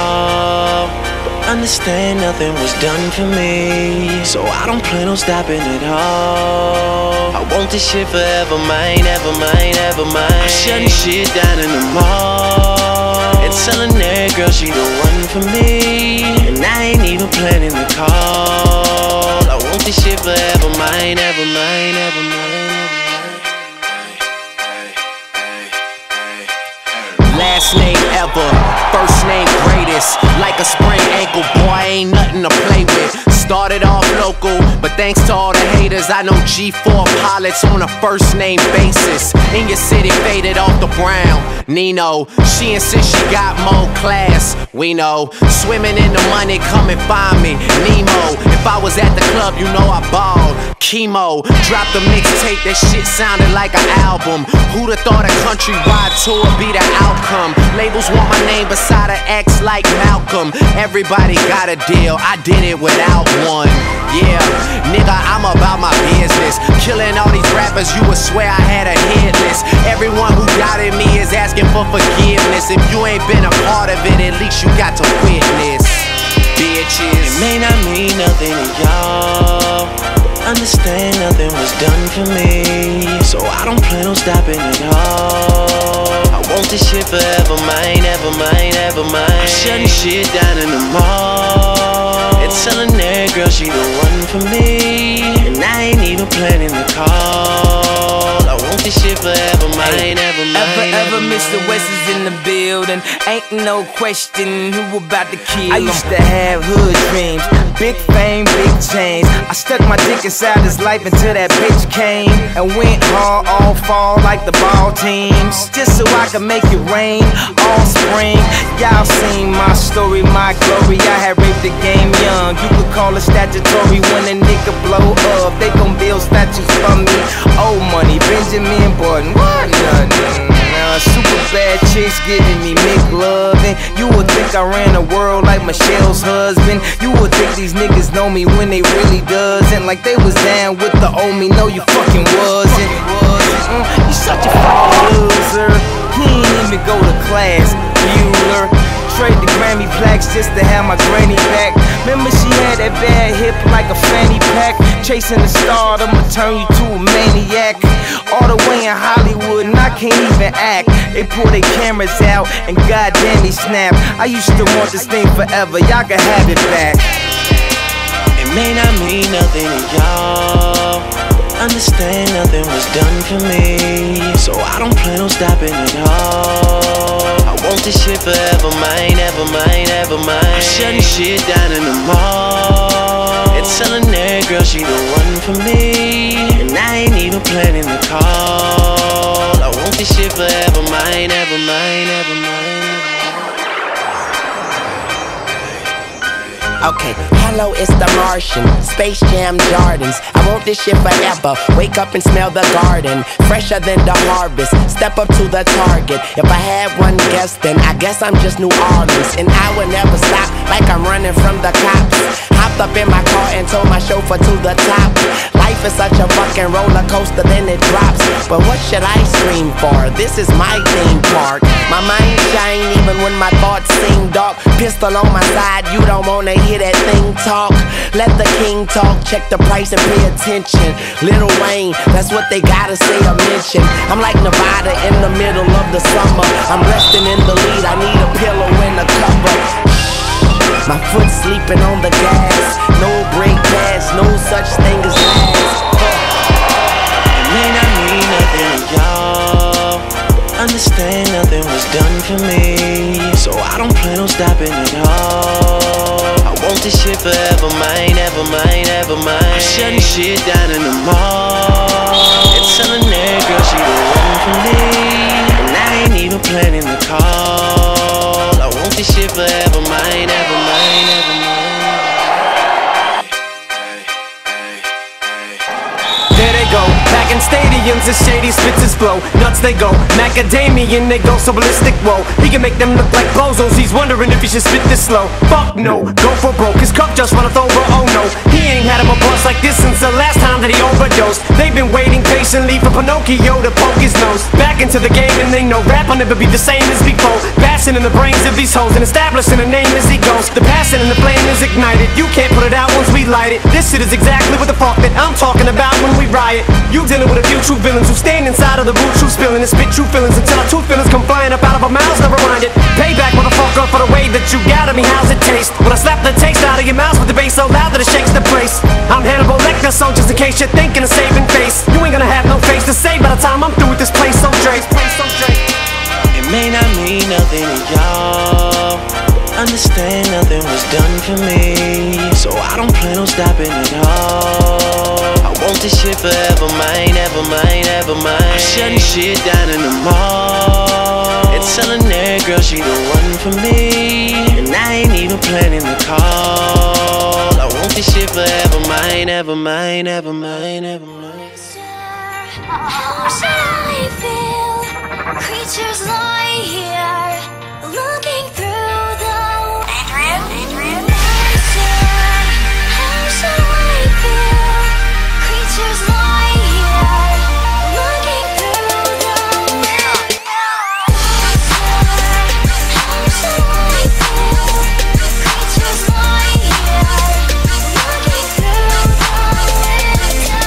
y'all. Understand nothing was done for me, so I don't plan on stopping at all. I want this shit forever mine, ever mine, ever mine. I'm shutting shit down in the mall and telling that girl she the one for me, and I ain't even planning to call. I want this shit forever mine, ever mine, ever mine. Last name ever, first name greatest. Like a sprained ankle, boy, ain't nothing to play with. Started off local, but thanks to all the haters, I know G4 pilots on a first name basis. In your city, faded off the brown. Nino, she insists she got more class. We know, swimming in the money, come and find me. Nemo, if I was at the club, you know I balled. Chemo, dropped a mixtape, that shit sounded like an album. Who'da thought a countrywide tour be the outcome? Labels want my name beside an X like Malcolm. Everybody got a deal, I did it without one. Yeah, nigga, I'm about my business. Killing all these rappers, you would swear I had a hit list. Everyone who doubted me is asking for forgiveness. If you ain't been a part of it, at least you got to witness. Bitches, it may not mean nothing to y'all. Understand nothing was done for me, so I don't plan on stopping at all. I want this shit forever mine, ever mine, ever mine. I'm shutting shit down in the mall and telling that girl she the one for me, and I ain't even planning to call. I want this shit forever mine, ever mine. Ever Mr. West is in the building. Ain't no question who about to kill him. I used to have hood dreams, big fame, big chains. I stuck my dick inside his life until that bitch came and went hard all fall like the ball teams, just so I could make it rain all spring. Y'all seen my story, my glory. I had raped the game young. You could call it statutory when a nigga blow up. They gon' build statues for me. Old money, Benjamin Button, what nothing. Super bad chicks giving me McLovin'. You would think I ran the world like Michelle's husband. You would think these niggas know me when they really doesn't. Like they was down with the old me, no you fucking wasn't. You such a fucking loser. He ain't even go to class, Bueller. Trade the Grammy plaques just to have my granny back. Remember she had that bad hip like a fanny pack. Chasing the star, I'ma turn you to a maniac. All the way in Hollywood and I can't even act. They pull their cameras out and goddamn they snap. I used to want this thing forever, y'all can have it back. It may not mean nothing to y'all. Understand nothing was done for me, so I don't plan on stopping at all. I want this shit forever mine, ever mine, ever mine. I'm shutting shit down in the mall and telling that girl she the one for me, and I ain't even planning to call. I want this shit forever mine, ever mine, ever mine. okay, hello, it's the Martian, Space Jam Jordans. I want this shit forever, wake up and smell the garden, fresher than the harvest, step up to the target. If I had one guess, then I guess I'm just New Orleans, and I would never stop like I'm running from the cops. Hopped up in my car and told my chauffeur to the top. Life is such a fucking roller coaster, then it drops. But what should I scream for? This is my theme park. My mind shine even when my thoughts seem dark. Pistol on my side, you don't wanna hear that thing talk. Let the king talk, check the price and pay attention. Lil Wayne, that's what they gotta say or mention. I'm like Nevada in the middle of the summer. I'm resting in the lead, I need a pillow and a cover. My foot sleeping on the gas. No brake pads, no such thing as last. It may not mean nothing to y'all. Understand nothing was done for me, so I don't plan on stopping at all. I want this shit forever mine, ever mine, ever mine. I'm shutting shit down in the mall and telling that girl she the one for me, and I ain't even planning to call. I want this shit forever mine, ever mine, ever mine. There they go, back in stadiums is shady, spits his flow. Nuts they go, macadamian they go so ballistic, whoa. He can make them look like bozos, he's wondering if he should spit this slow. Fuck no, go for broke, his cup just runneth over, oh no. He ain't had him a bust like this since the last time that he overdosed. They've been waiting patiently for Pinocchio to poke his nose back into the game, and they know rap will never be the same as before. Bashing in the brains of these hoes and establishing a name as he goes. The passion and the flame is ignited, you can't put it out once we light it. This shit is exactly what the fuck that I'm talking about when we riot. You dealing with a few true villains who stand inside of the boot, true spilling and spit true feelings until our true feelings come flying up out of our mouths. Never mind it. Payback, motherfucker, for the way that you got at me. How's it taste? When I slap the taste out of your mouth with the bass so loud that it shakes the place. I'm Hannibal Lecter, so just in case you're thinking of saving face, you ain't gonna have no face to say by the time I'm through with this place. So Drake, it may not mean nothing to y'all. Understand nothing was done for me, so I don't plan on stopping at all. I want this shit forever, mine, ever mine, ever mine. I'm shutting shit down in the mall and telling that girl she the one for me, and I ain't even planning the call. I want this shit forever, mine, ever mine, ever mine, ever mine. How should I feel? Creatures lie here, looking through the Adrian. How should I feel? Creatures lie here, looking through the window. How should I feel? Creatures lie here, looking through the window.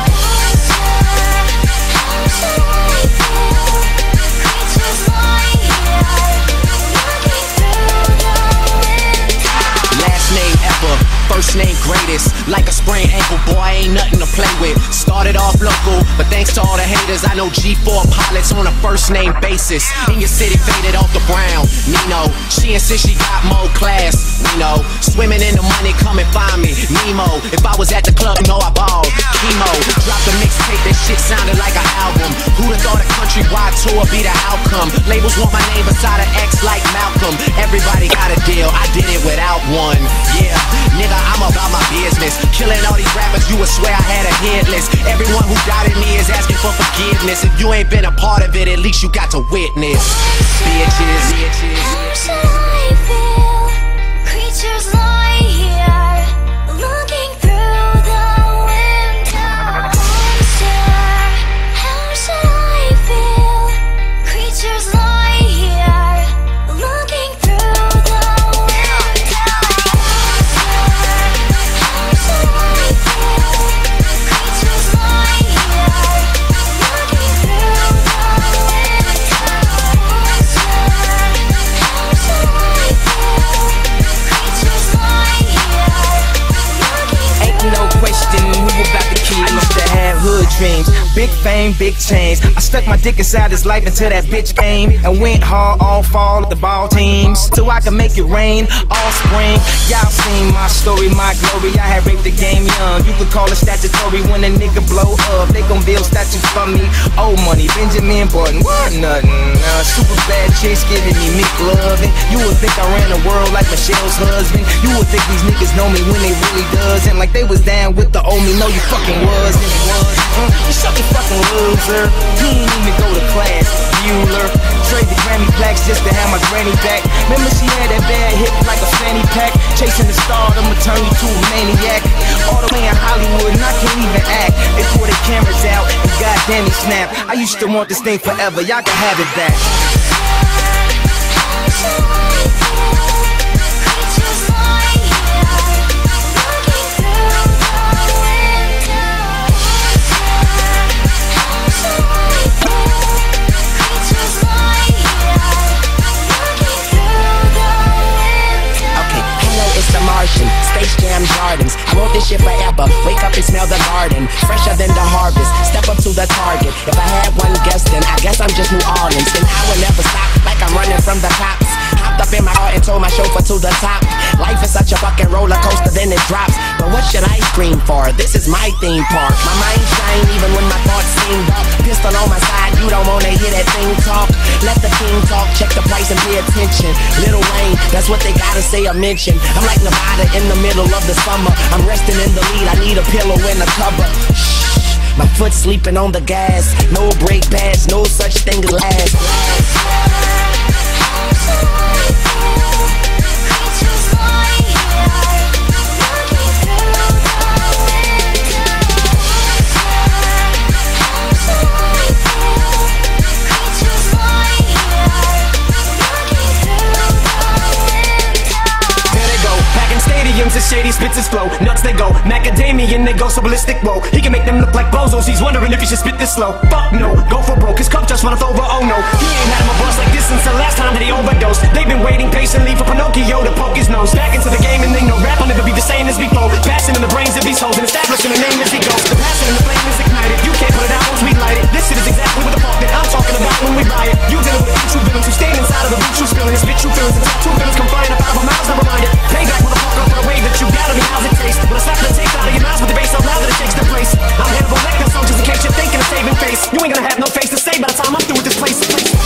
How should I feel? Creatures lie here, looking through the window. Last name ever, first name greatest. Like a sprained ankle, boy, ain't nothing to play with. Started off local, but thanks to all the haters, I know G4 pilots on a first name basis. In your city, faded off the brown. Nino, she insists she got more class. Nino, swimming in the money, come and find me. Nemo, if I was at the club, you know I balled. Chemo, dropped a mixtape, that shit sounded like an album. Who'da thought a countrywide tour be the outcome? Labels want my name beside an X like Malcolm. Everybody got a deal, I did it without one. Yeah, nigga, I'm about my business. Killing all these rappers, you would swear I had a hit list. Everyone who doubted me is asking for forgiveness. If you ain't been a part of it, at least you got to witness. Bitches. How should I feel? Creatures lie here, looking through the window. How should I feel? Creatures lie here, looking through the window. How should I feel? Creatures lie here, looking through the window. How should I feel? Creatures lie here, looking Ain't no question who about the kid. I used to have hood dreams, big fame, big chains. I stuck my dick inside his life until that bitch came and went hard all fall at the ball teams, so I can make it rain all spring. Y'all seen my story, my glory. I had raped the game young. You could call it statutory when a nigga blow up. They gon' build statues for me. Old money, Benjamin Button, what nothing. Super bad chicks giving me Mick loving. You would think I ran the world like Michelle's husband. You would think these niggas know me when they really doesn't. Like they was down with the old me. No, you fucking wasn't. You such a fucking loser. You ain't even go to class. Bueller. Trade the Grammy plaques just to have my granny back. Remember she had that bad hip like a fanny pack. Chasing the star, I'ma turn you to a maniac. All the way in Hollywood and I can't even act. They pull their cameras out and goddamn he snap. I used to want this thing forever, y'all can have it back. How should I feel? Creatures lie here, looking through the window. How should I feel? Creatures lie here, looking through the window. Okay, hello, it's the Martian, Space Jam Gardens. I wrote this shit forever, wake up and smell the garden. Fresher than the harvest, step up to the target. If I had one guess, then I guess I'm just New Orleans. Then I would never stop, like I'm running from the cops. Hopped up in my car and told my chauffeur to the top. Life is such a fucking roller coaster, then it drops. But what should I scream for? This is my theme park. My mind shine even when my thoughts seem dark. Pistol on my side, you don't wanna hear that thing talk. Let the king talk, check the price and pay attention. Lil Wayne, that's what they gotta say or mention. I'm like Nevada in the middle of the summer. I'm resting in the lead, I need a pillow and a cover. Shh. My foot sleeping on the gas. No brake pads, no such thing as last. His shady spits his flow, nuts they go, macadamia they go so ballistic, whoa. He can make them look like bozos, he's wondering if he should spit this slow. Fuck no, go for broke, his cup just runneth over, oh no. He ain't had him a boss like this since the last time that he overdosed. They've been waiting patiently for Pinocchio to poke his nose back into the game, and they know rap will never be the same as before. Passion in the brains of these hoes and establishing the name as he goes. The passion and the flame is ignited, you can't put it out once we light it. This shit is exactly what the fuck that I'm talking about when we riot. You dealing with true villains who stayed inside of the boot you spilling, spit true feelings until two villains come flying up out of our mouths, never mind it. Payback motherfucker for the way that you got me. How's it taste? When I slap the taste out of your mouth with the bass so loud that it shakes the place. I'm Hannibal Lecter, so just in case you're thinking of saving face, you ain't gonna have no face to say by the time I'm through with this place.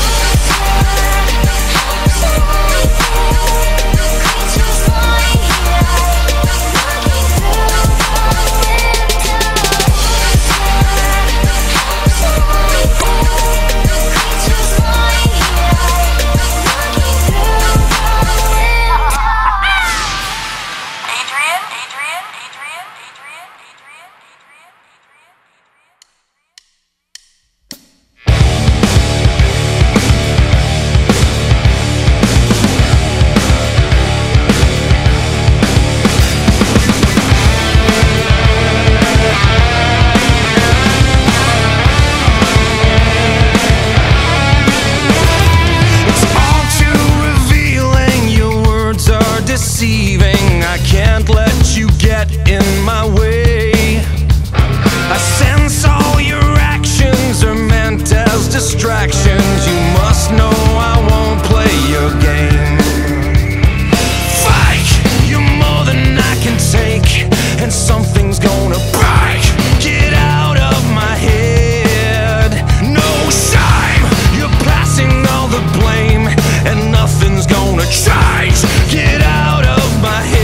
I can't let you get in my way. I sense all your actions are meant as distractions. You must know I won't play your game. Fight, you're more than I can take, and something's gonna break. Get out of my head. No shame, you're passing all the blame, and nothing's gonna change. Get out of my head.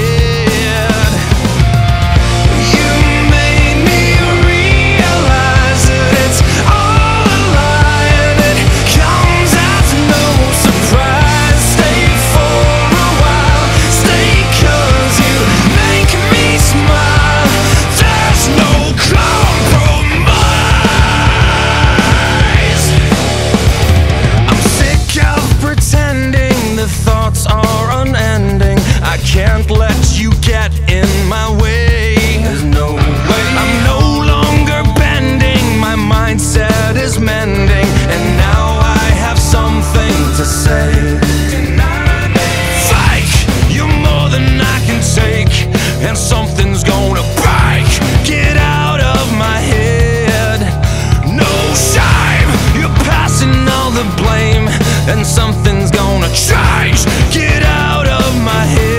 Can't let you get in my way. There's no way. I'm no longer bending, my mindset is mending, and now I have something to say. Fake, you're more than I can take, and something's gonna break. Get out of my head. No shame, you're passing all the blame, and something's gonna change. Get out of my head.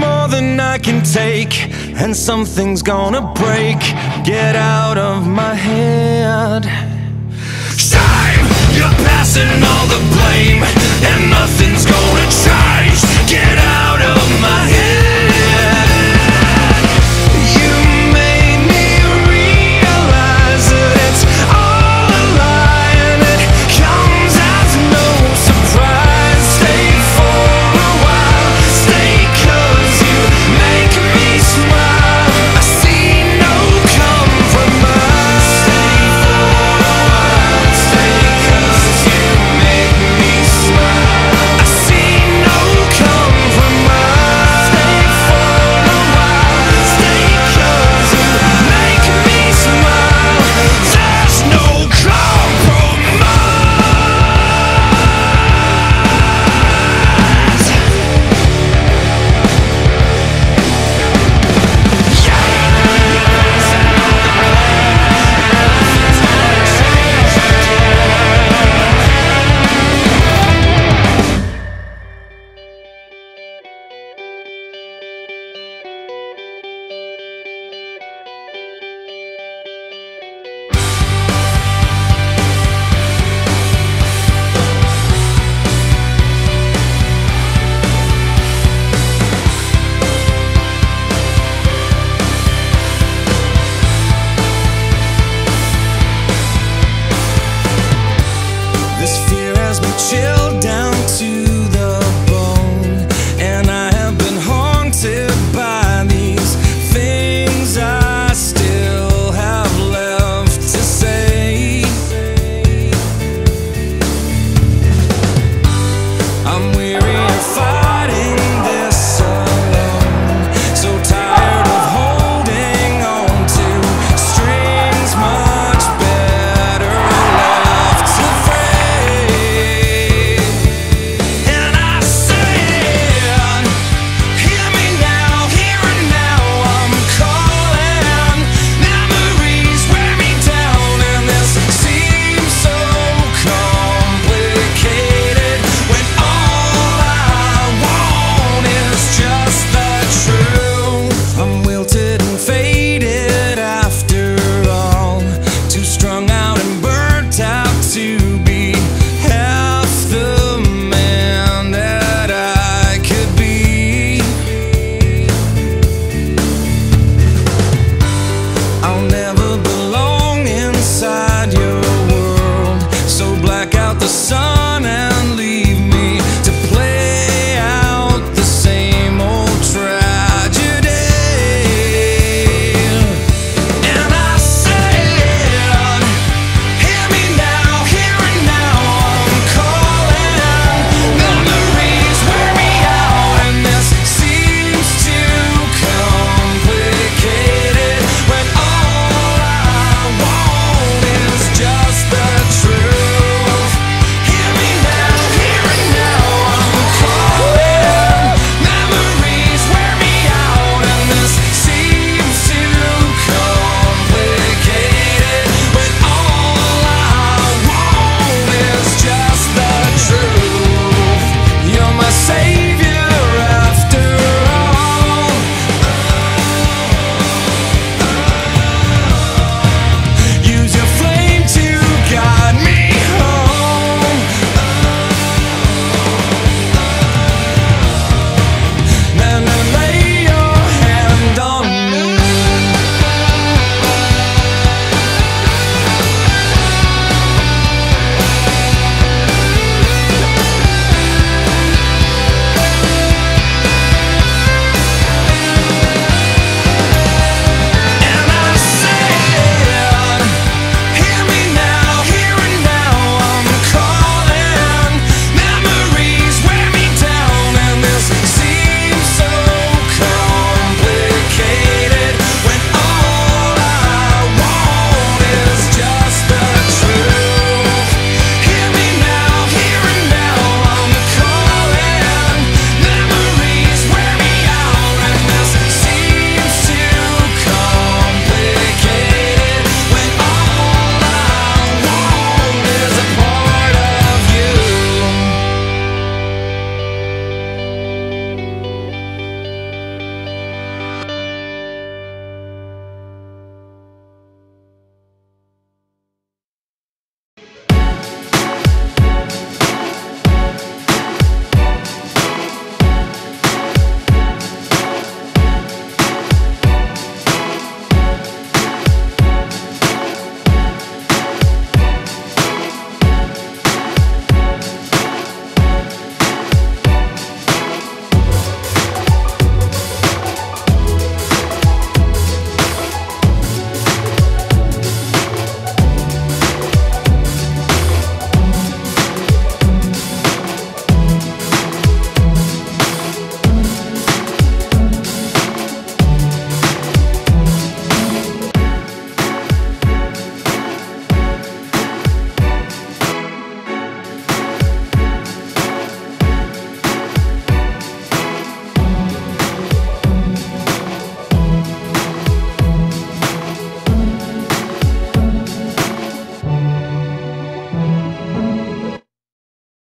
And something's gonna break. Get out of my head.